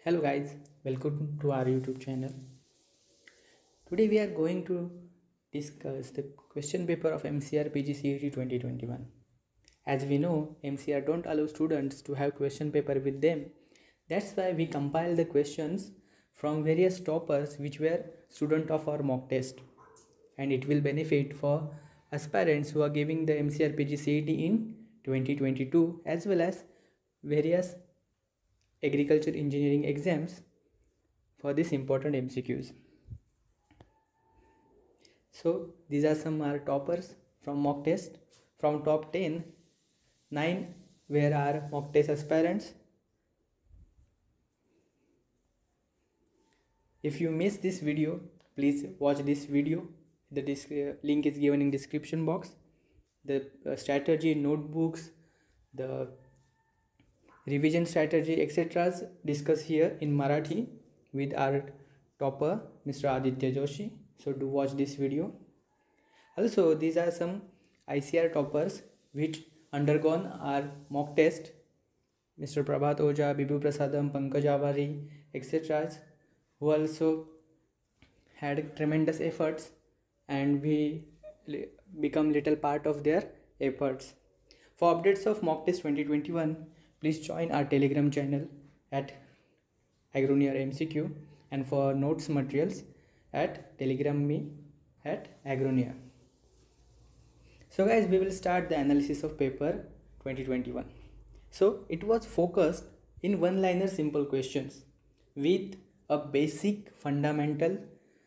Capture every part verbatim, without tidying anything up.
Hello guys, welcome to our YouTube channel. Today we are going to discuss the question paper of M C R P G C E T twenty twenty-one. As we know, M C R don't allow students to have question paper with them. That's why we compile the questions from various toppers which were student of our mock test. And it will benefit for aspirants who are giving the M C R P G C E T in twenty twenty-two as well as various agriculture engineering exams for this important M C Qs. So these are some our toppers from mock test. From top ten, nine were our mock test aspirants. If you missed this video, please watch this video. The disc link is given in description box. The uh, strategy, notebooks, the revision strategy, et cetera discuss here in Marathi with our topper Mister Aditya Joshi. So do watch this video. Also, these are some I C R toppers which undergone our mock test. Mister Prabhat Oja, Bibu Prasadam, Pankaj Avari, et cetera who also had tremendous efforts and we become little part of their efforts. For updates of mock test twenty twenty-one, please join our Telegram channel at Agroneer M C Q and for notes materials at Telegram me at Agroneer. So guys, we will start the analysis of paper twenty twenty-one. So it was focused in one-liner simple questions with a basic fundamental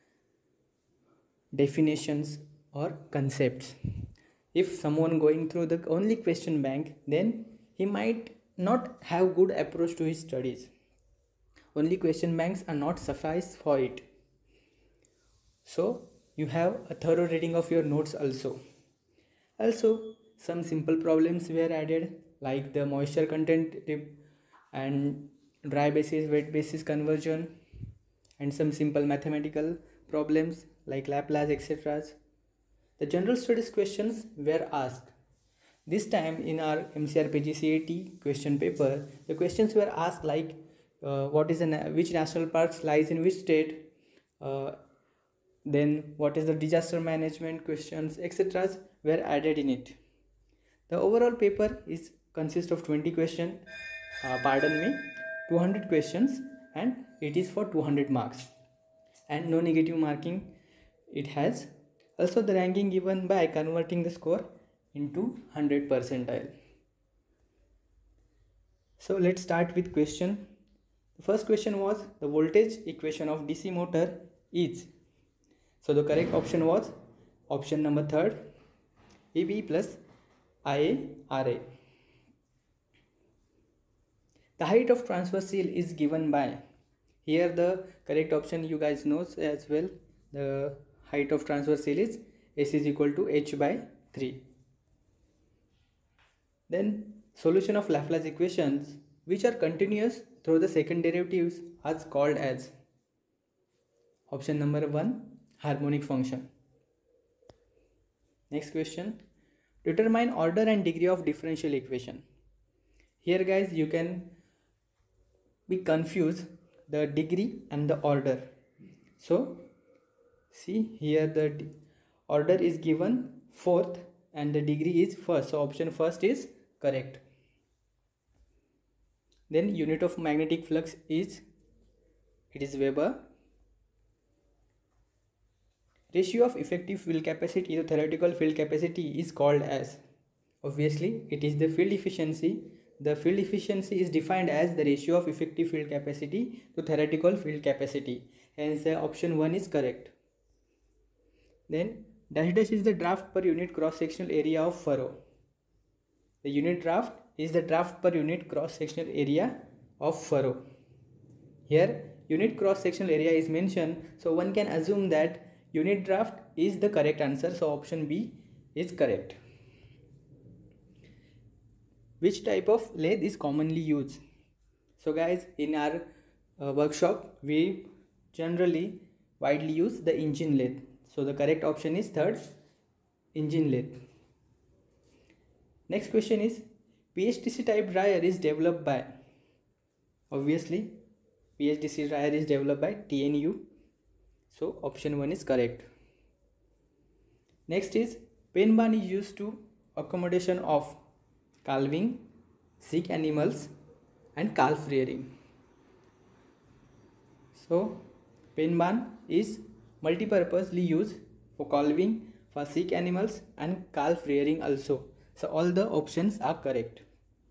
definitions or concepts. If someone going through the only question bank, then he might not have good approach to his studies. Only question banks are not suffice for it. So you have a thorough reading of your notes also. Also some simple problems were added like the moisture content and dry basis wet basis conversion and some simple mathematical problems like Laplace, et cetera. The general studies questions were asked. This time in our M C R P G C E T question paper, the questions were asked like uh, what is the which national parks lies in which state, uh, then what is the disaster management questions, et cetera were added in it. The overall paper is consists of twenty questions, uh, pardon me, two hundred questions, and it is for two hundred marks and no negative marking it has. Also the ranking given by converting the score into one hundred percentile. So let's start with question. The first question was the voltage equation of D C motor is. So the correct option was option number third, E B plus I A R A. The height of transverse seal is given by. Here the correct option you guys know as well. The height of transverse seal is S is equal to H by three. Then solution of Laplace equations which are continuous through the second derivatives are called as. Option number one, harmonic function. Next question, determine order and degree of differential equation. Here guys you can be confused the degree and the order. So see here the order is given fourth and the degree is first. So option first is correct. Then unit of magnetic flux is, it is Weber. Ratio of effective field capacity to theoretical field capacity is called as. Obviously it is the field efficiency. The field efficiency is defined as the ratio of effective field capacity to theoretical field capacity. Hence the option one is correct. Then dash dash is the draft per unit cross sectional area of furrow. The unit draft is the draft per unit cross sectional area of furrow. Here unit cross sectional area is mentioned, so one can assume that unit draft is the correct answer. So option B is correct. Which type of lathe is commonly used? So guys, in our uh, workshop we generally widely use the engine lathe. So the correct option is third, engine lathe. Next question is P H T C type dryer is developed by. Obviously P H D C dryer is developed by T N U. So option one is correct. Next is pen barn is used to accommodation of calving, sick animals and calf rearing. So pen barn is multi-purposely used for calving, for sick animals and calf rearing also. So all the options are correct.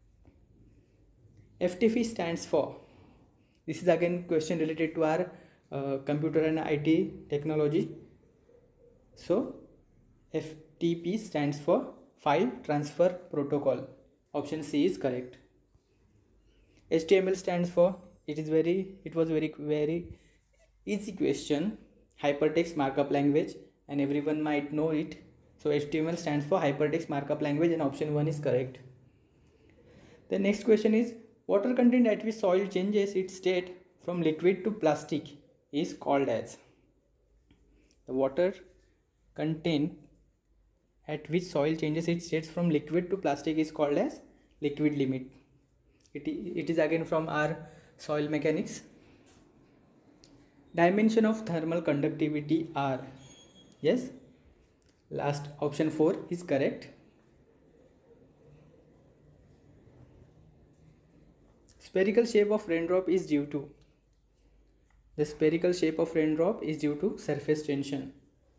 F T P stands for, this is again question related to our uh, computer and I T technology. So F T P stands for File Transfer Protocol. Option C is correct. H T M L stands for, it is very, it was very very easy question, hypertext markup language, and everyone might know it. So H T M L stands for hypertext markup language, and option one is correct. The next question is, water content at which soil changes its state from liquid to plastic is called as. The water content at which soil changes its states from liquid to plastic is called as liquid limit. It, it is again from our soil mechanics. Dimension of thermal conductivity are, yes, last option four is correct. Spherical shape of raindrop is due to, the spherical shape of raindrop is due to surface tension.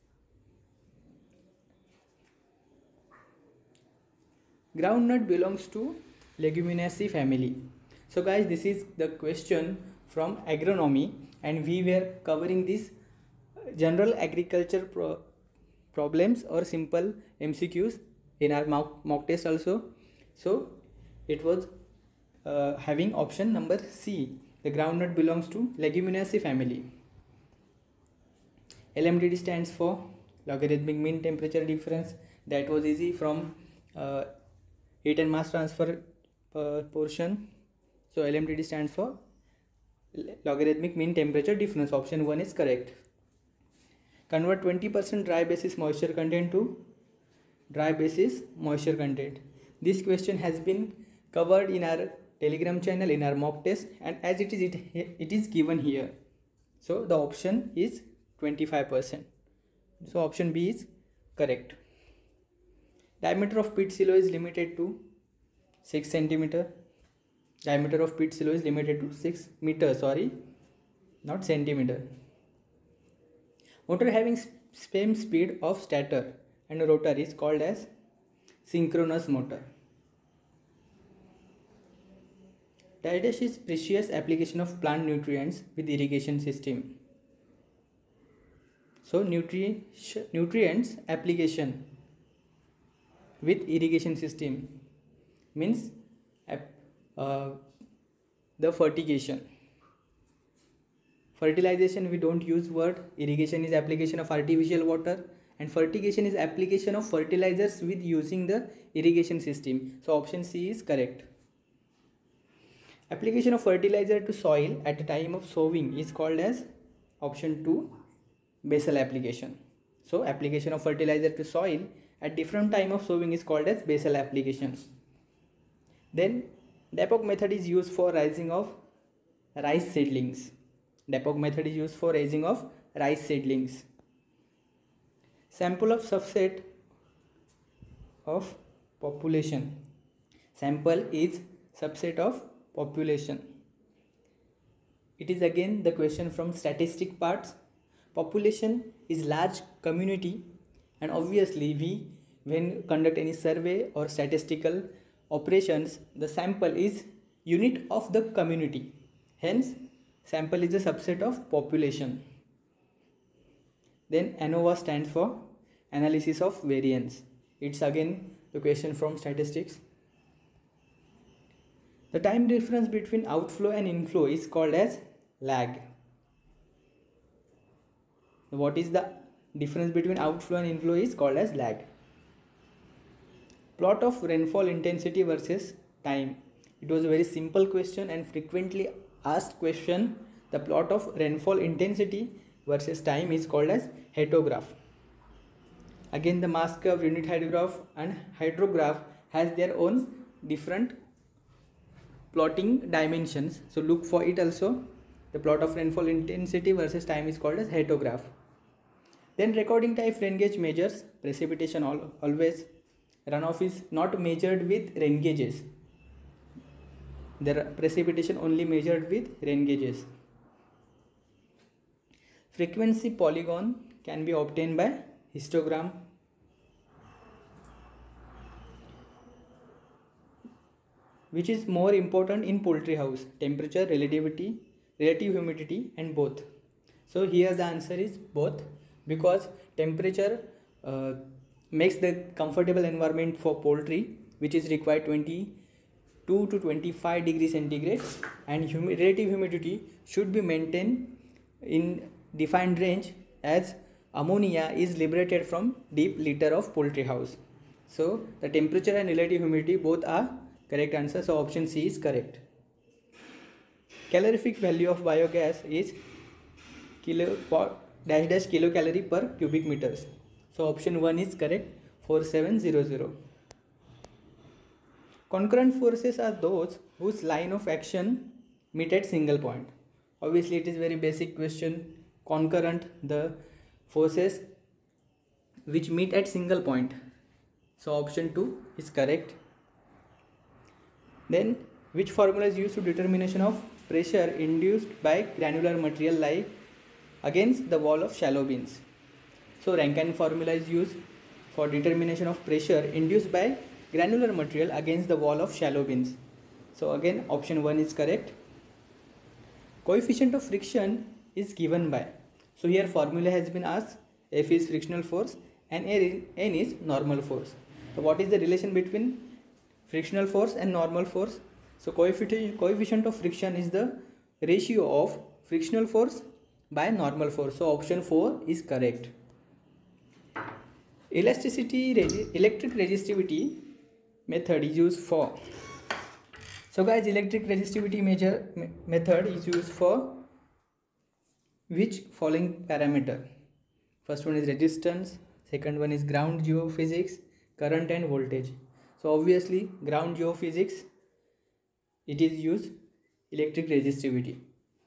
Groundnut belongs to Leguminosae family. So guys, this is the question from agronomy, and we were covering this general agriculture pro problems or simple M C Qs in our mock, mock test also. So it was uh, having option number C. The groundnut belongs to Leguminosae family. L M T D stands for logarithmic mean temperature difference. That was easy from uh, heat and mass transfer uh, portion. So L M T D stands for logarithmic mean temperature difference. Option one is correct. Convert twenty percent dry basis moisture content to dry basis moisture content. This question has been covered in our Telegram channel in our mock test, and as it is it, it is given here. So the option is twenty-five percent. So option B is correct. Diameter of pit silo is limited to six centimeter. Diameter of pit silo is limited to six meters, sorry, not centimeter. Motor having same speed of stator and rotor is called as synchronous motor. Dash is precious application of plant nutrients with irrigation system. So nutri nutrients application with irrigation system means uh, the fertigation. Fertilization, we don't use word. Irrigation is application of artificial water, and fertigation is application of fertilizers with using the irrigation system. So option C is correct. Application of fertilizer to soil at the time of sowing is called as option two, basal application. So application of fertilizer to soil at different time of sowing is called as basal application. Then Depok method is used for raising of rice seedlings. Depok method is used for raising of rice seedlings. Sample of subset of population. Sample is subset of population. It is again the question from statistic parts. Population is large community, and obviously we, when conduct any survey or statistical operations, the sample is unit of the community. Hence sample is a subset of population. Then ANOVA stands for analysis of variance. It's again the question from statistics. The time difference between outflow and inflow is called as lag. What is the difference between outflow and inflow is called as lag. Plot of rainfall intensity versus time. It was a very simple question and frequently asked question. The plot of rainfall intensity versus time is called as hydrograph. Again, the mass curve, unit hydrograph and hydrograph has their own different plotting dimensions. So look for it also. The plot of rainfall intensity versus time is called as hagiograph. Then recording type rain gauge measures precipitation all, always. Runoff is not measured with rain gauges. The precipitation only measured with rain gauges. Frequency polygon can be obtained by histogram. Which is more important in poultry house? Temperature, relativity, relative humidity, and both. So here the answer is both, because temperature uh, makes the comfortable environment for poultry, which is required twenty-two to twenty-five degrees centigrade, and humi relative humidity should be maintained in defined range, as ammonia is liberated from deep litter of poultry house. So the temperature and relative humidity both are correct answer. So option C is correct. Calorific value of biogas is kilo dash dash kilocalorie per cubic meters. So option one is correct, four seven zero zero. Concurrent forces are those whose line of action meet at single point. Obviously it is very basic question. Concurrent, the forces which meet at single point. So option two is correct. Then which formula is used to determination of pressure induced by granular material lie against the wall of shallow bins? So Rankine formula is used for determination of pressure induced by granular material against the wall of shallow bins. So again option one is correct. Coefficient of friction is given by. So here formula has been asked. F is frictional force and N is normal force. So what is the relation between frictional force and normal force? So coefficient coefficient of friction is the ratio of frictional force by normal force. So option four is correct. Elasticity electric resistivity method is used for. So guys, electric resistivity measure method is used for which following parameter? First one is resistance, second one is ground geophysics, current and voltage. So obviously ground geophysics, it is used electric resistivity,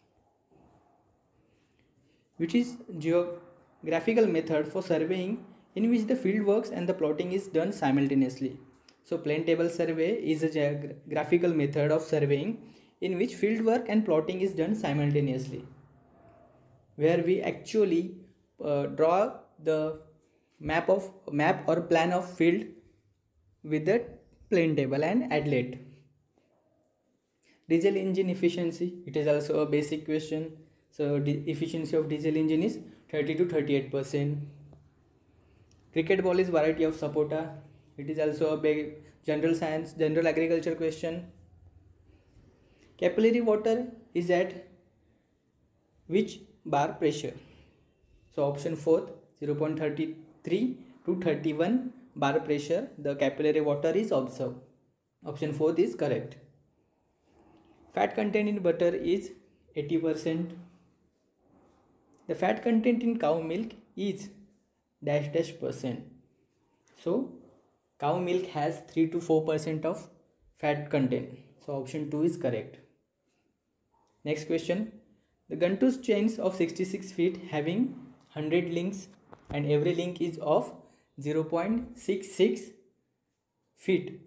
which is geographical method for surveying in which the field works and the plotting is done simultaneously. So plane table survey is a geographical method of surveying in which field work and plotting is done simultaneously, where we actually uh, draw the map of map or plan of field with the plane table and Adelaide. Diesel engine efficiency, it is also a basic question. So the efficiency of diesel engine is thirty to thirty-eight percent. Cricket ball is variety of sapota. It is also a big general science, general agriculture question. Capillary water is at which bar pressure? So option fourth, zero point three three to thirty-one bar pressure, the capillary water is observed. Option fourth is correct. Fat content in butter is eighty percent. The fat content in cow milk is dash dash percent. So cow milk has three to four percent of fat content. So option two is correct. Next question. The Guntus chains of sixty-six feet having one hundred links and every link is of zero point six six feet.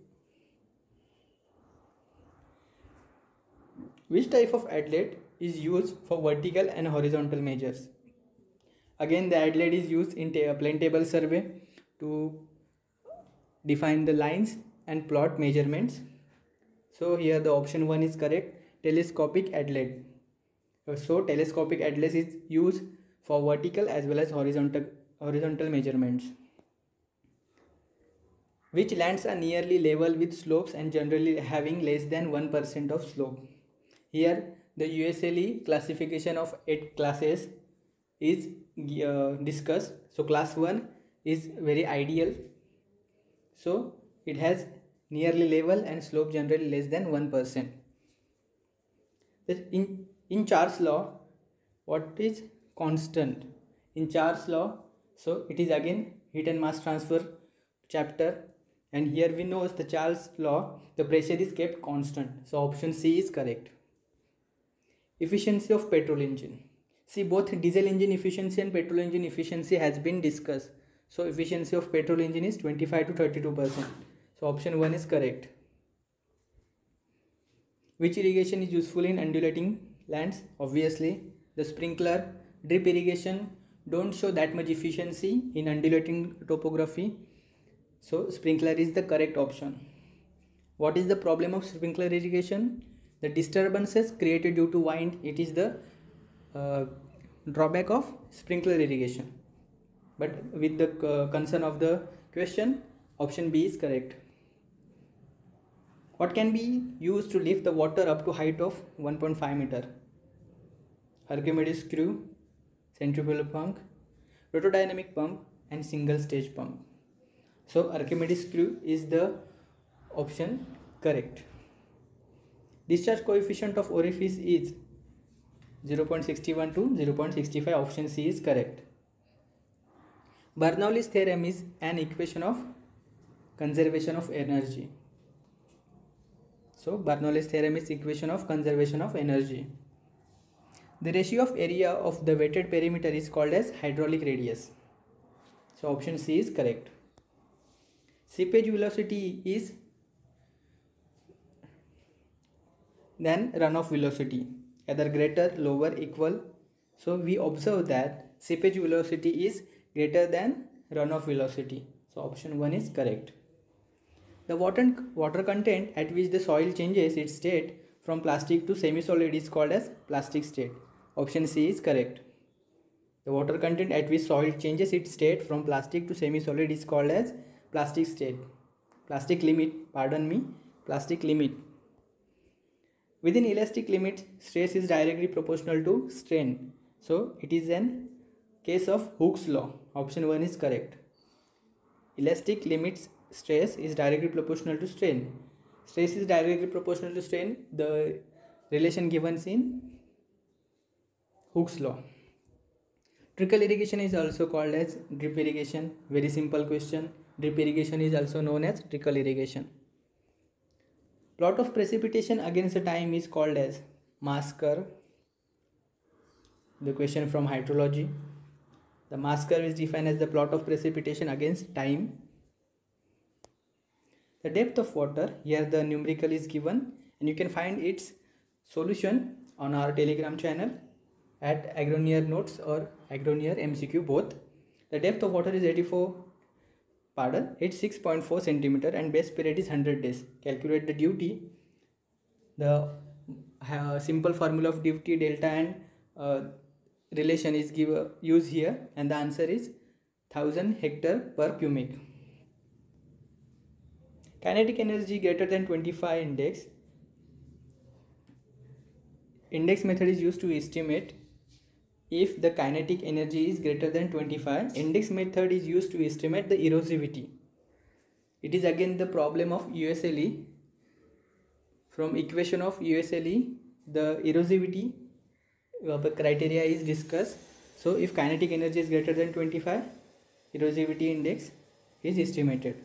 Which type of Adelaide is used for vertical and horizontal measures? Again, the Adelaide is used in a plane table survey to define the lines and plot measurements. So here the option one is correct, telescopic Adelaide. So telescopic Adelaide is used for vertical as well as horizontal horizontal measurements. Which lands are nearly level with slopes and generally having less than one percent of slope? Here the U S L E classification of eight classes is uh, discussed. So class one is very ideal. So it has nearly level and slope generally less than one percent. In, in Charles law, what is constant? In Charles law, so it is again heat and mass transfer chapter, and here we know the Charles law, the pressure is kept constant. So option C is correct. Efficiency of petrol engine. See, both diesel engine efficiency and petrol engine efficiency has been discussed. So efficiency of petrol engine is twenty-five to thirty-two percent. So option one is correct. Which irrigation is useful in undulating lands? Obviously, the sprinkler. Drip irrigation don't show that much efficiency in undulating topography. So sprinkler is the correct option. What is the problem of sprinkler irrigation? The disturbances created due to wind. It is the uh, drawback of sprinkler irrigation. But with the uh, concern of the question, option B is correct. What can be used to lift the water up to height of one point five meter? Archimedes screw, centrifugal pump, rotodynamic pump, and single stage pump. So Archimedes screw is the option correct. Discharge coefficient of orifice is zero point six one to zero point six five. Option C is correct. Bernoulli's theorem is an equation of conservation of energy. So Bernoulli's theorem is equation of conservation of energy. The ratio of area of the wetted perimeter is called as hydraulic radius. So option C is correct. Seepage velocity is than runoff velocity, either greater, lower, equal. So we observe that seepage velocity is greater than runoff velocity. So option one is correct. The water, water content at which the soil changes its state from plastic to semi-solid is called as plastic state. Option C is correct. The water content at which soil changes its state from plastic to semi-solid is called as plastic state. Plastic limit, pardon me, plastic limit. Within elastic limits, stress is directly proportional to strain. So it is an case of Hooke's law. Option one is correct. Elastic limits stress is directly proportional to strain. Stress is directly proportional to strain. The relation given in Hooke's law. Trickle irrigation is also called as drip irrigation. Very simple question. Drip irrigation is also known as trickle irrigation. Plot of precipitation against the time is called as mass curve. The question from hydrology. The mass curve is defined as the plot of precipitation against time. The depth of water, here the numerical is given, and you can find its solution on our Telegram channel at Agroneer Notes or Agroneer M C Q both. The depth of water is eighty-four, pardon, eighty-six point four centimeter and base period is one hundred days. Calculate the duty. The uh, simple formula of duty, delta and uh, relation is give, uh, used here, and the answer is one thousand hectare per cubic. Kinetic energy greater than twenty-five index. Index method is used to estimate if the kinetic energy is greater than twenty-five. Index method is used to estimate the erosivity. It is again the problem of U S L E. From equation of U S L E, the erosivity uh, the criteria is discussed. So if kinetic energy is greater than twenty-five, erosivity index is estimated.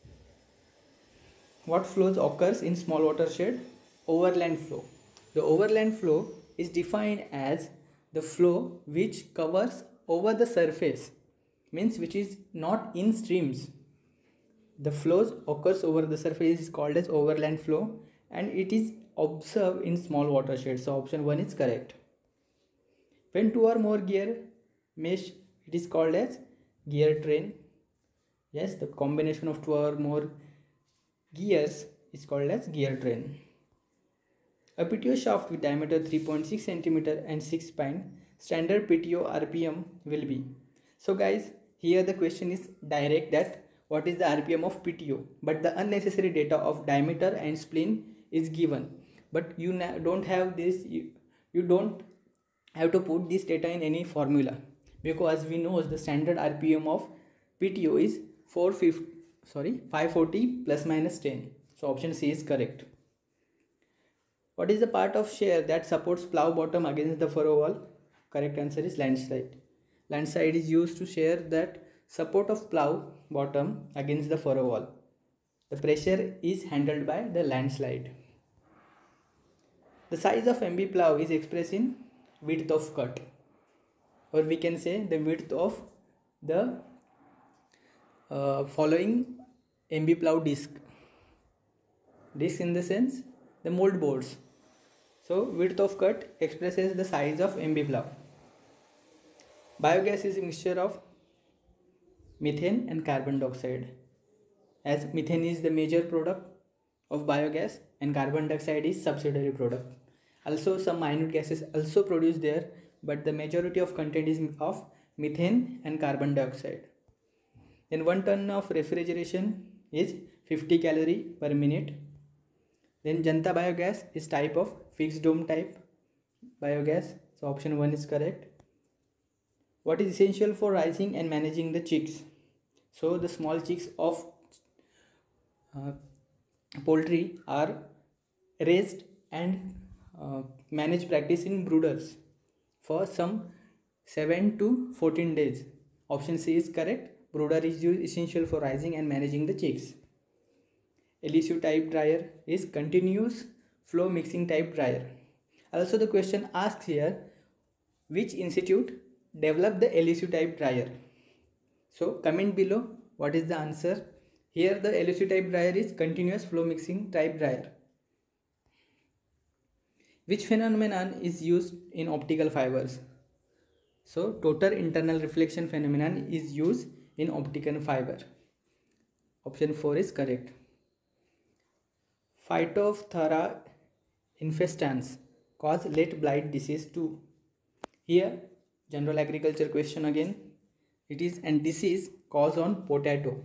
What flows occurs in small watershed? Overland flow. The overland flow is defined as the flow which covers over the surface, means which is not in streams. The flows occurs over the surface is called as overland flow, and it is observed in small watersheds. So option one is correct. When two or more gear mesh, it is called as gear train. Yes, the combination of two or more gears is called as gear train. A P T O shaft with diameter three point six centimeter and six spine, standard P T O R P M will be. So guys, here the question is direct, that what is the R P M of P T O, but the unnecessary data of diameter and spleen is given, but you don't have this, you, you don't have to put this data in any formula, because we know the standard R P M of P T O is four fifty, sorry five forty plus minus ten. So option C is correct. What is the part of shear that supports plow bottom against the furrow wall? Correct answer is landslide. Landslide is used to shear that support of plow bottom against the furrow wall. The pressure is handled by the landslide. The size of M B plow is expressed in width of cut, or we can say the width of the uh, following M B plow disc. Disc in the sense the mold boards. So width of cut expresses the size of M B plow. Biogas is a mixture of methane and carbon dioxide, as methane is the major product of biogas and carbon dioxide is subsidiary product. Also some minute gases also produced there, but the majority of content is of methane and carbon dioxide. Then one ton of refrigeration is fifty calorie per minute. Then Janta biogas is type of fixed dome type biogas. So option one is correct. What is essential for raising and managing the chicks? So the small chicks of uh, poultry are raised and uh, managed practice in brooders for some seven to fourteen days. Option C is correct. Brooder is used essential for raising and managing the chicks. L E C U type dryer is continuous flow mixing type dryer. Also the question asks here, which institute developed the L E C U type dryer? So comment below what is the answer. Here the L E C U type dryer is continuous flow mixing type dryer. Which phenomenon is used in optical fibers? So total internal reflection phenomenon is used in optical fiber. Option four is correct. Phytophthora infestans cause late blight disease too. Here general agriculture question again. It is an disease caused on potato.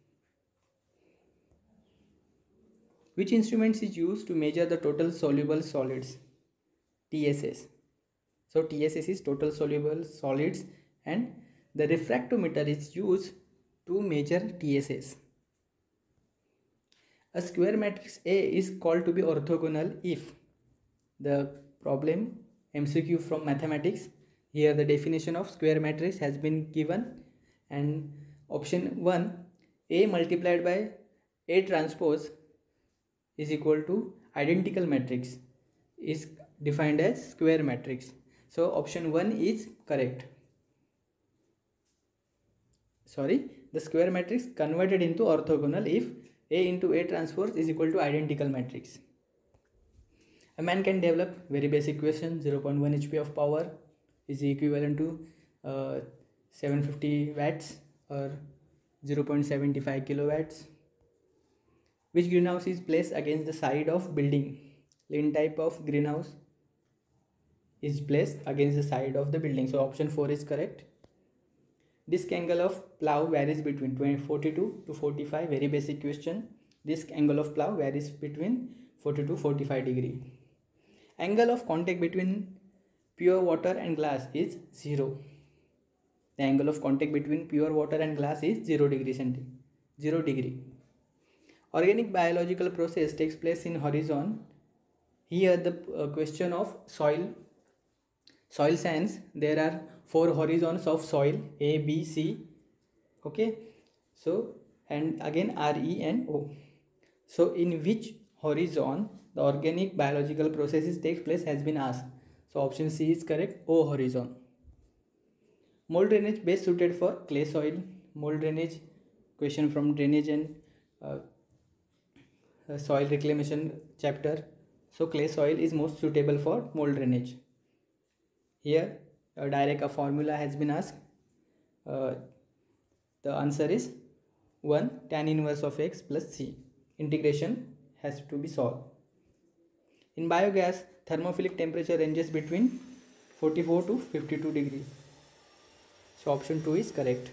Which instruments is used to measure the total soluble solids? T S S. So T S S is total soluble solids, and the refractometer is used to measure T S S. A square matrix A is called to be orthogonal if the problem M C Q from mathematics. Here the definition of square matrix has been given, and option one, A multiplied by A transpose is equal to identical matrix is defined as square matrix. So option one is correct. Sorry, the square matrix converted into orthogonal if A into A transpose is equal to identical matrix. A man can develop very basic question. Zero point one H P of power is equivalent to uh, seven hundred fifty watts or zero point seven five kilowatts. Which greenhouse is placed against the side of building? Lin type of greenhouse is placed against the side of the building. So option four is correct. Disc angle of plow varies between forty-two to forty-five. Very basic question. Disc angle of plow varies between forty-two to forty-five degree. Angle of contact between pure water and glass is zero. The angle of contact between pure water and glass is zero degree centigrade. Zero degree. Organic biological process takes place in horizon. Here the uh, question of soil soil science, there are four horizons of soil, A, B, C. Okay, so and again R, E and O. So in which horizon the organic biological processes takes place has been asked. So option C is correct, O horizon. Mold drainage best suited for clay soil. Mold drainage question from drainage and uh, soil reclamation chapter. So clay soil is most suitable for mold drainage. Here a direct a formula has been asked. Uh, the answer is one tan inverse of x plus c. Integration has to be solved. In biogas, thermophilic temperature ranges between forty-four to fifty-two degrees. So option two is correct.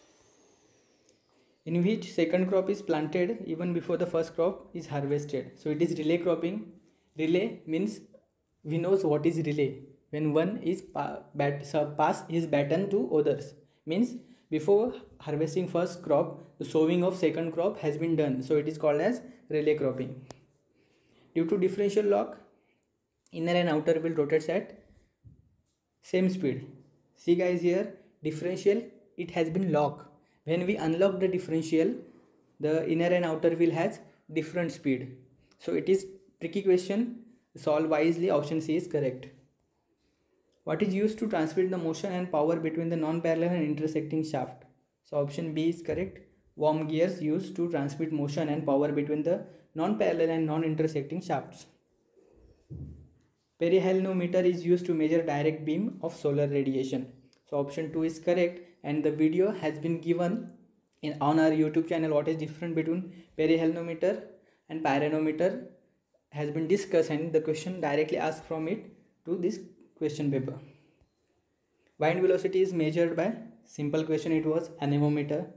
In which second crop is planted even before the first crop is harvested? So it is relay cropping. Relay means we knows what is relay. When one is pa bat pass his baton to others, means before harvesting first crop, the sowing of second crop has been done. So it is called as relay cropping. Due to differential lock, inner and outer wheel rotates at same speed. See guys, here differential, it has been locked. When we unlock the differential, the inner and outer wheel has different speed. So it is tricky question. solve wisely. Option C is correct. What is used to transmit the motion and power between the non-parallel and intersecting shaft? So option B is correct. Worm gears used to transmit motion and power between the non-parallel and non-intersecting shafts. Periheliometer is used to measure direct beam of solar radiation. So option two is correct, and the video has been given in on our YouTube channel. What is different between periheliometer and pyranometer has been discussed, and the question directly asked from it to this question paper. Wind velocity is measured by, simple question it was, anemometer.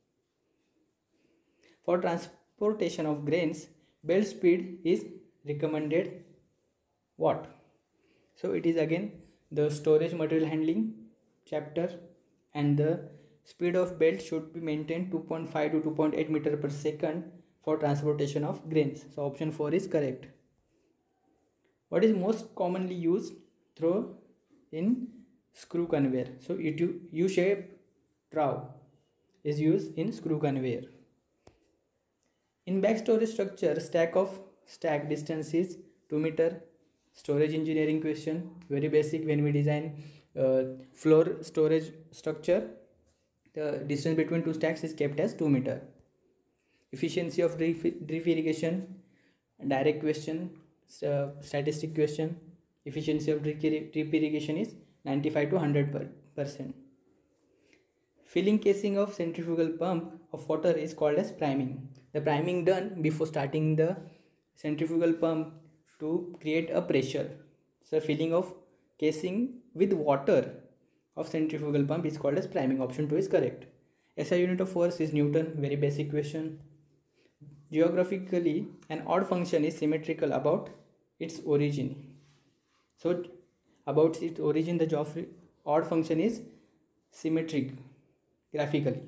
For transportation of grains, belt speed is recommended what? So it is again the storage material handling chapter, and the speed of belt should be maintained two point five to two point eight meter per second for transportation of grains. So option four is correct. What is most commonly used through in screw conveyor? So it U-shaped trough is used in screw conveyor. In back storage structure, stack of stack distance is two meter. Storage engineering question, very basic. When we design uh, floor storage structure, the distance between two stacks is kept as two meter. Efficiency of drip, drip irrigation, direct question, uh, statistic question. Efficiency of drip, drip irrigation is ninety-five to one hundred percent. Filling casing of centrifugal pump of water is called as priming. The priming done before starting the centrifugal pump to create a pressure. So filling of casing with water of centrifugal pump is called as priming. Option two is correct. S I unit of force is Newton, very basic question. Geographically, an odd function is symmetrical about its origin. So about its origin, the odd function is symmetric graphically.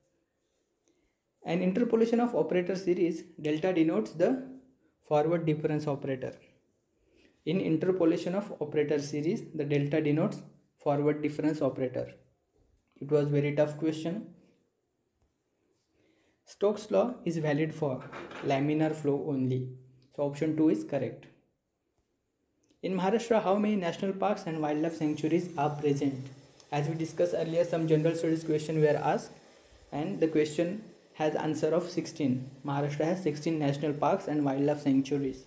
An interpolation of operator series, delta denotes the forward difference operator. In interpolation of operator series, the delta denotes forward difference operator. It was very tough question. Stokes' law is valid for laminar flow only. So option two is correct. In Maharashtra, how many national parks and wildlife sanctuaries are present? As we discussed earlier, some general studies question were asked, and the question has answer of sixteen. Maharashtra has sixteen national parks and wildlife sanctuaries.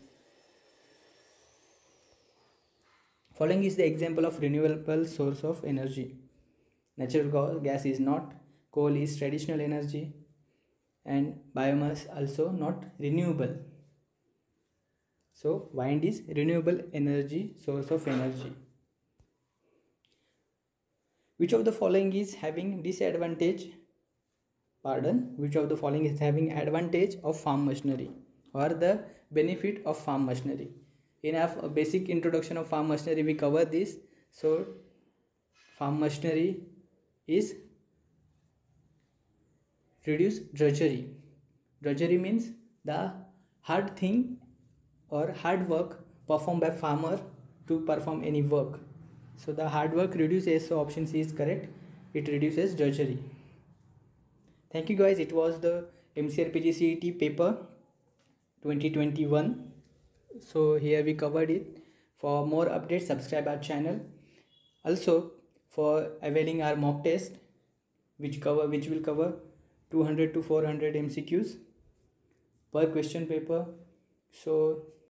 Following is the example of renewable source of energy. Natural gas is not, coal is traditional energy, and biomass also not renewable. So wind is renewable energy, source of energy. Which of the following is having disadvantage? Pardon, which of the following is having advantage of farm machinery or the benefit of farm machinery? In a basic introduction of farm machinery, we cover this. So farm machinery is reduce drudgery. Drudgery means the hard thing or hard work performed by farmer to perform any work. So the hard work reduces, so option C is correct. It reduces drudgery. Thank you guys. It was the M C R P G C E T paper twenty twenty-one. So here we covered it. For more updates, subscribe our channel. Also, for availing our mock test, which cover which will cover two hundred to four hundred M C Qs per question paper. So